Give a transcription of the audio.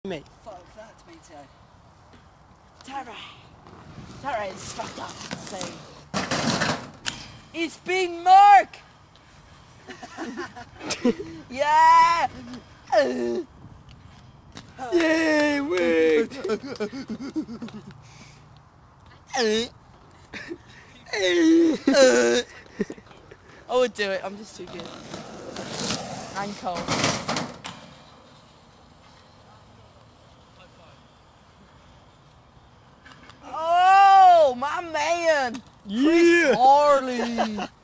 Me. Fuck that, me too. Tara is fucked up. So it's been Mark. Yeah. Yay! Wait. I would do it. I'm just too good. And cold. Oh, my man! Yeah. Chris Harley!